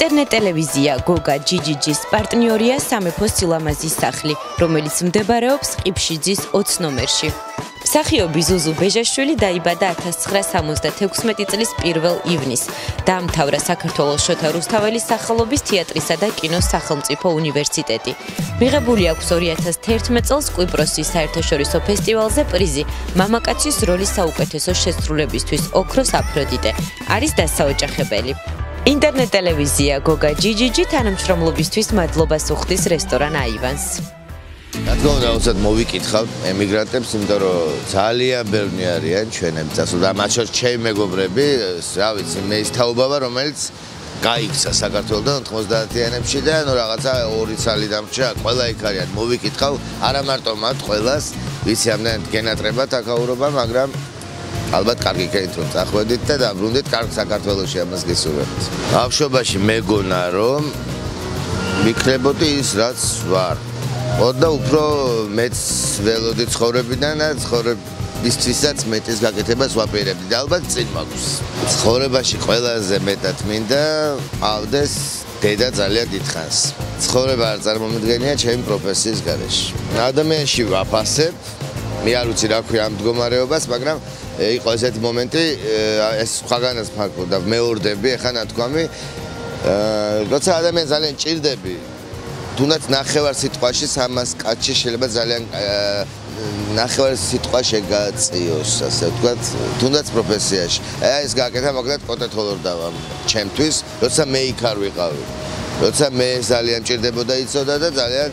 ინტერნეტ ტელევიზია გოგა GGG-ს პარტნიორია სამეფო სილამაზის სახლი, რომელიც მდებარეობს ყიფშიძის 20 ნომერში. მსახიობი ზუზუ ბეჟაშვილი დაიბადა 1976 წლის 1 ივნისს. დაამთავრა საქართველოს შოთა რუსთაველის სახელობის თეატრისა და კინოს სახელმწიფო უნივერსიტეტი. მიღებული აქვს 2011 წელს კვიპროსის საერთაშორისო ფესტივალზე პრიზი მამაკაცის როლის საუკეთესო შესრულებისთვის ოქროს აფროდიტე. არის დასაოჯახებელი. ინტერნეტ ტელევიზია გოგა GGG თანამშრომლობისთვის მადლობას უხდის რესტორან აივანს. რა თქმა უნდა, უცად მოვიკითხავ ემიგრანტებს, იმიტომ რომ ძალიან ბევრი არიან ჩვენებიც, და მათ შორის ჩემი მეგობრები, რა ვიცი, მე ის თაობა ვარ, რომელიც გაიქცა საქართველოსთან 90-იანებში და ანუ რაღაცა 2 წელი დამრჩა, ყველა იქ არიან, მოვიკითხავ, არა მარტო მათ ყველას, ვიცი ამდენად გენატრებათ აქაურობა, მაგრამ ალბათ კარგი იქნით რომ წახვედით და დაბრუნდით კარგ საქართველოში ამას გესურვებთ. ბავშვობაში მეგონა რომ მიქნებოდი ის რაც ვარ. და უფრო მეც ველოდი ცხოვრებიდან და ცხოვრებისთვისაც მეტის გაკეთებას ვაპირებდი და ალბათ წინ მაქვს. ცხოვრებაში ყველაზე მეტად მინდა ავდეს დედა ძალიან დიდხანს. ცხოვრება არ წარმომიდგენია ჩემი პროფესიის გარეშე. ადამიანში ვაფასებ, მე არ ვიცი რა ქვია ამ მდგომარეობას, მაგრამ იყო ესეთი მომენტი, ეს სხვაგანაც ფაქტორი და მეორდები, ეხლა ნათქვამი, როცა ადამიანს ძალიან ჭირდები, თუნდაც ნახევარ სიტყვაში 300 კაცში შეიძლება ძალიან ნახევარ სიტყვა შეგაწიოს, ასე ვთქვათ, თუნდაც პროფესიაში. ეს გააკეთა მოკლედ კოტეთოლორდავა ჩემთვის, როცა მე იქ არ ვიყავი. როცა მე ძალიან ჭირდებოდა იცოდა და ძალიან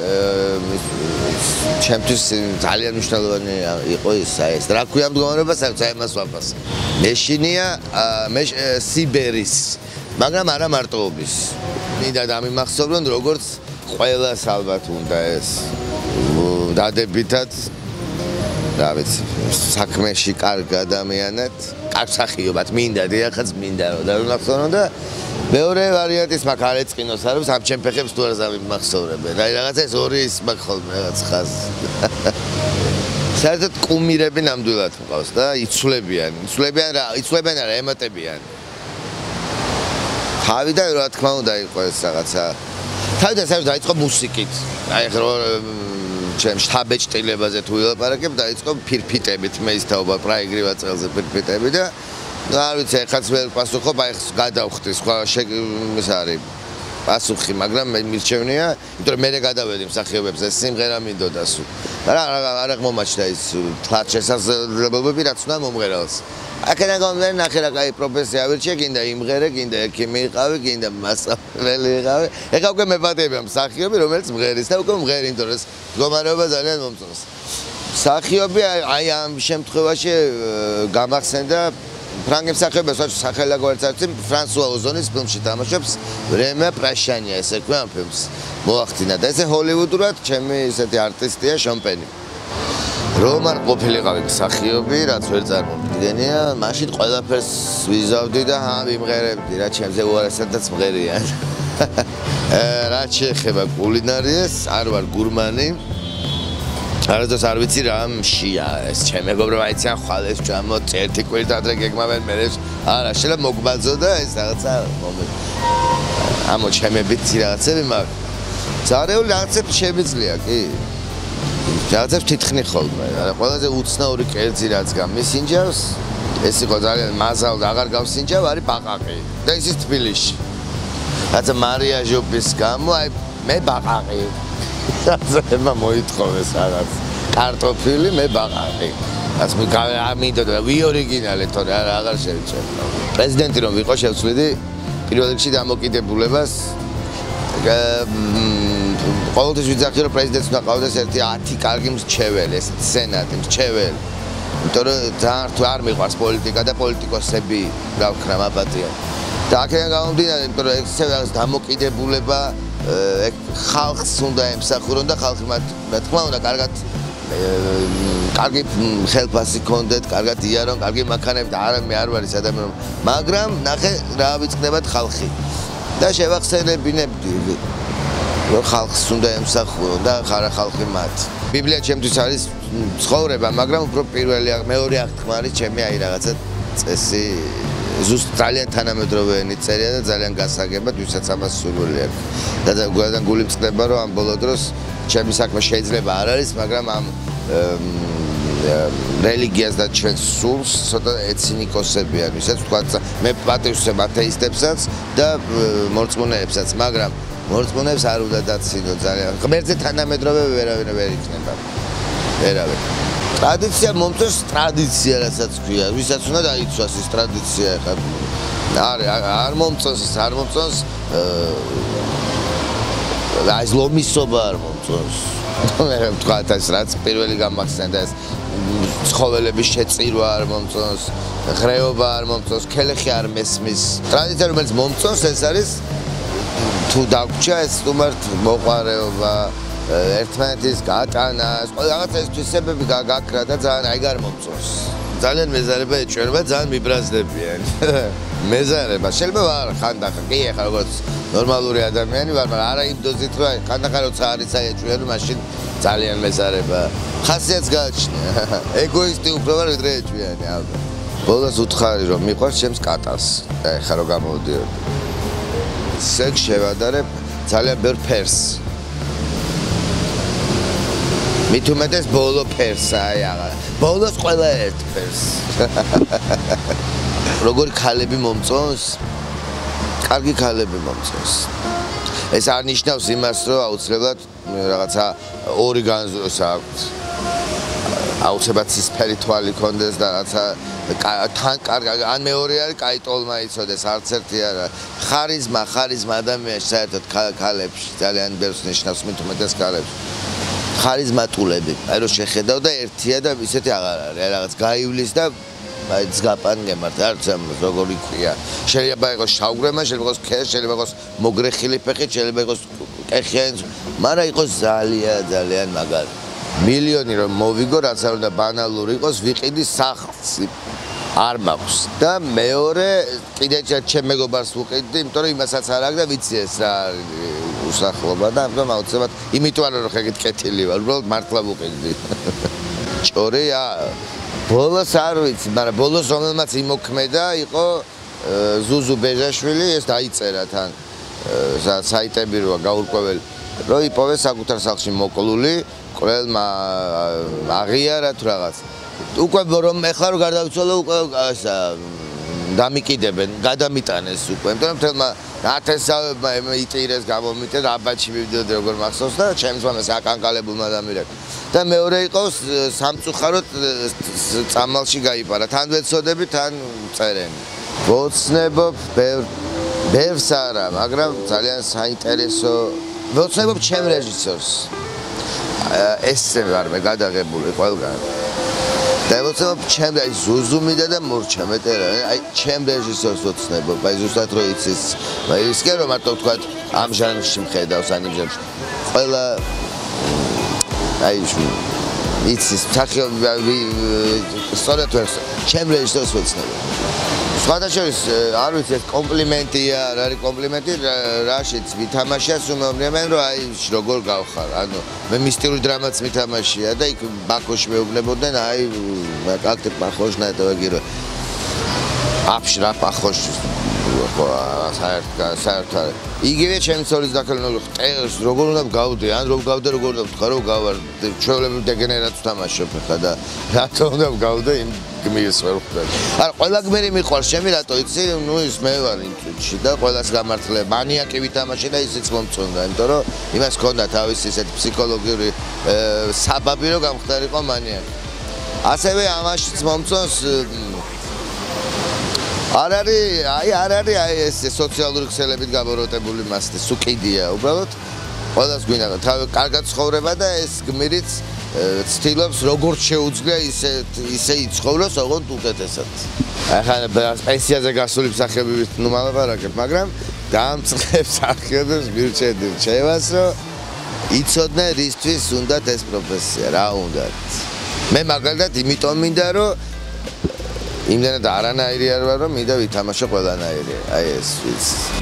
ჩემთვის ძალიან მნიშვნელოვანი იყო ეს. რა ქვია მდგომარეობას, ამას ვაფასებ. მეშინია სიბერის, მაგრამ არა მარტოობის. მინდა დამიმახსოვრონ, როგორც ყველას ალბათ უნდა ეს დადებითად, რა ვიცი, საქმეში კარგ ადამიანად, კარგ მსახიობად მინდა, დიახაც მინდა რომ დამიმახსოვრონ და მეორე ვარიანტის მაგ არ ეწყინოს, არ ვიცი, ამ ჩემ ფეხებს თუ არ დამიმახსოვრებენ. აი რაღაცა ეს ორი ის მაგ ხოლმე რაღაც ხაზი. საერთოდ კუმირები ნამდვილად მყავს და იცვლებიან რა, ემატებიან. თავიდან რა თქმა უნდა იყო ეს რაღაცა. თავიდან საერთოდ დაიწყო მუსიკით. აი ხო ჩემ შტაბეჭტილებაზე თუ ვილაპარაკებ, დაიწყო ფირფიტებით, მე ის თაობა პრაიგრივა წელზე ფირფიტები და არ ვიცი, ეხაც ვერ პასუხობ, აი გადავხდი სხვა ის არის პასუხი, მაგრამ მე მირჩევნია, იმიტომ რომ მე გადავედი მსახიობებს, ეს სიმღერა მინდოდა სულ. არა მომაჩნდა ის თლად შესაძლებლობები, რაც უნდა მომღერალს. აქედან გამომდინარე, ნახე რა კაი პროფესია ავირჩიე, გინდა იმღერე, გინდა ექიმი იყავი, გინდა მასწავლებელი იყავი. ეხლა უკვე მეპატიებია მსახიობი, რომელიც მღერის და უკვე მღერი, იმიტომ რომ ეს მდგომარეობა ძალიან მომწონს. მსახიობი აი ამ შემთხვევაში გამახსენდა ფრანგი მსახიობი, სახელი როგორც არის, ფრანსუა ოზონის ფილმში თამაშობს, ვრემე პრაშანია, ესე ქვია ამ ფილმს. მოახდინა და ესე ჰოლივუდურად ჩემი ესეთი არტისტია შონ პენი. რომ არ ყოფილიყავი მსახიობი, რაც ვერ წარმომიდგენია, მაშინ ყველაფერს ვიზავდი და ვიმღერებდი, რა ჩემზე უარესადაც მღერიან. რაც შეეხება კულინარიას, არ ვარ გურმანი. არასდროს არ ვიცი რა მშია ეს ჩემ მეგობრებმა აიციან ხვალ ეს ჭამოთ ერთი კვირით ადრე გეგმავენ მე არა შეიძლება მოგბაძო და ეს რაღაცა ამოჩემებით რაღაცები მაქვს ზარეული რაღაცები შემიძლია კი რაღაცებს თითქნი ხოლმე ყველაზე უცნაური კერძი რაც გამისინჯავს ეს იყო ძალიან მაზალ და აღარ გავსინჯავ არის ბაყაყი და ის თბილისში რაღაცა მარია ჟოპის გამო აი მე ბაყაყი ზება მოითხოვეს რაღაც კარტოფილი მე ბაყაყი ასე ამინდოდა ვიორიგინალე თორე აღარ შევიჭერდა პრეზიდენტი რომ ვიყო შევცვლიდი პირველ რიგში დამოკიდებულებას ყოველთვის ვიძახი რომ პრეზიდენტს უნდა ყავდეს ერთი 10 კარგი მრჩეველი ეს სენატი მრჩეველი იმიტომ რომ ძალიან თუ არ მიყვარს პოლიტიკა და პოლიტიკოსები რა ვქნა მაპატია და აქედან გამომდინარე იმიტომ რომ ეს რაღაც დამოკიდებულება ხალხს უნდა ემსახურონ და ხალხი რა თქმა უნდა კარგი ხელფასი ქონდეთ, კარგად იარონ, კარგი მანქანები და არა მე არ ვარ ის ადამიანი, მაგრამ ნახე რა ვიწყდებათ ხალხი და შევახსენებინებდი რომ ხალხს უნდა ემსახურონ და ხარა ხალხი მათ. ბიბლია ჩემთვის არის ცხოვრება, მაგრამ უფრო პირველი მეორე აღთქმა არის ჩემი აი რაღაცა წესი ზუსტ ძალიან თანამედროვეენი წერია და ძალიან გასაგებად, ვისაც ამას სურვილი აქვს. და გვერდან გული მწყდება, რომ ამ ბოლო დროს ჩემი საქმე შეიძლება არ არის, მაგრამ ამ რელიგიას და ჩვენს სულს ცოტა ეცინიკოსებიან, ვისაც თქვა მე პატივს ვცემ ათეისტებსაც და მორწმუნეებსაც, მაგრამ მორწმუნეებს არ უნდა დაცინო ძალიან. ღმერთზე თანამედროვე ვერავინ ვერ იქნება. ვერავინ. ტრადიცია მომწონს ტრადიცია, რასაც ქვია, ვისაც უნდა დაიცვას ეს ტრადიცია ხა. არ მომწონს ეს ლომისობა არ მომწონს. მე ვთქვა ეს რაც პირველი გამახსენდა ეს ცხოველების შეწირვა არ მომწონს, ღრეობა არ მომწონს, ქელეხი არ მესმის. ტრადიცია რომელიც მომწონს ეს არის თუ დაგვრჩა ეს თუმართ მოყარეობა, ერთმანეთის გატანა, რაღაცა ეს თვისებები გაქრა და ძალიან აი გარ მომწონს. ძალიან მეზარება ეჩვენება, ძალიან მიბრაზდებიან. მეზარება, შეიძლება ვარ ხანდახან, კი ახლა როგორც ნორმალური ადამიანი ვარ, მაგრამ არა იმ დოზით, რომ ხანდახან როცა არის აი ეჩვენება, მაშინ ძალიან მეზარება. ხასიათს გააჩნია. ეგოისტი უფრო ვარ, ვიდრე ეჩვიანი, ალბათ. ბოლოს უთხარი რომ მიყვარს ჩემს კატას. ახლა რო გამოვდიოდი. სეგ შევადარებ ძალიან ბევრ ფერს. მით უმეტეს ბოლო ფერს, აი აღარ. ბოლოს ყველა ერთ ფერს. როგორი ქალები მომწონს? კარგი ქალები მომწონს. ეს არ ნიშნავს იმას, რომ აუცილებლად რაღაცა ორი განზრახვა აქვს. აუცილებლად ცისფერი თვალი ქონდეს და რაღაცა თან კარგი, ან მეორე არის კაი ტოლმა იცოდეს, არც ერთი არა. ხარიზმა ადამიანში საერთოდ ქალებში ძალიან ბევრს ნიშნავს, მით უმეტეს ქალებში. ხარიზმატულები, აი რომ შეხედავ და ერთია და ისეთი აღარ არის, რაღაც გაივლის და აი ძგაპანგემართ, არც როგორი ქვია. შეიძლება იყოს შავგრემა, შეიძლება იყოს ქეს, შეიძლება იყოს მოგრეხილი ფეხი, შეიძლება იყოს კეხიანი, მაგრამ იყოს ძალიან მაგარი. მილიონი რომ მოვიგო, რაც არ უნდა ბანალური იყოს, ვიყიდი სახლს. არ მაქვს და მეორე კიდე ჩემ მეგობარს ვუყიდდი, იმიტომ რომ იმასაც არ აქვს და ვიცი ეს რა უსახლობა და ამიტომ აუცილებლად იმიტომ არ რომ ხეგით კეთილი ვარ, უბრალოდ მართლა ვუყიდდი. ჭორია ბოლოს არ ვიცი, მაგრამ ბოლოს რომელმაც იმოქმედა იყო ზუზუ ბეჟაშვილი, ეს დაიწერა თან საიტები როა გაურკვეველი, რომ იპოვეს საკუთარ სახლში მოკლული, ყველმა აღიარა თუ რაღაც. უკვე რომ ეხლა რო გარდავიცვალე უკვე დამიკიდებენ, გადამიტანეს უკვე. იმიტომ რომ თელმა ათესავებმა იტირეს გამომიტეს, აბაჩი მივიდოდი როგორ მახსოვს და ჩემს მამას აკანკალებულმა დამირეკა. და მეორე იყო სამწუხაროდ წამალში გაიპარა. თან ვეცოდები, თან წერენი. ვოცნებობ ბევრს არა, მაგრამ ძალიან საინტერესო. ვოცნებობ ჩემ რეჟისორს. ესე ვარ მე გადაღებული ყველგან. და ვოცნებობ ჩემ და ზუზუმიდა და მორჩა მეტერა, აი ჩემ რეჟისორს ვოცნებობ, აი ზუსტად რო იცის. ის კი რომ მარტო თქვა ამ ჟანრში მხედავს ან იმ ჟანრში. ყველა აი იცის სახეობები სწორად ვერს ჩემ რეჟისორს ვოცნებობ. სხვადასხვა არ ვიცი ეს კომპლიმენტია, არ არის კომპლიმენტი, რაშიც ვითამაშიას უმეუბნებიან რომ აი როგორ გავხარ. ანუ მე მისტიური დრამაც მითამაშია და იქ ბაქოში მეუბნებოდნენ აი აკტი პახოშნა და ვაგირო. აფშრა პახოში საერთოდ იგივე ჩემი ცოლის დაქალინო ყელს როგორ უნდა გავდე ან რომ გავდე როგორ უნდა ვთქვა რომ გავარ ჩვეულებრივ დეგენერატს ვთამაშობ ხა და რატო უნდა გავდე იმ გმირს ვერ ვხვდები. არა ყველა გმირი მიყვარს ჩემი რატო იცი ნუ ის მე ვარ იმ წუთში და ყველას გამართლე მანიაკი ვითამაშე და ისიც მომწონდა იმიტომ რომ იმას ჰქონდა თავის ესეთი ფსიქოლოგიური საბაბი რომ გამხდარიყო მანიაკი. ასევე ამაშიც მომწონს არ არის ეს სოციალური ქსელებით გაბოროტებული მასტი, სუკიდია, უბრალოდ ყველას გვინდა თავი კარგად ცხოვრება და ეს გმირიც ცდილობს როგორც შეუძლია ისე იცხოვროს, ოღონდ უკეთესად. ახლა პენსიაზე გასული მსახიობებით ნუ მალაპარაკებ, მაგრამ დამწყებ მსახიობებს მირჩენდი რჩევას, რომ იცოდნენ რისთვის უნდათ ეს პროფესია, რა უნდათ. მე მაგალითად იმიტომ მინდა, რომ იმდენად არანაირი არ ვარ, რომ მინდა ვითამაშო ყველანაირი. აი ეს ვიცი.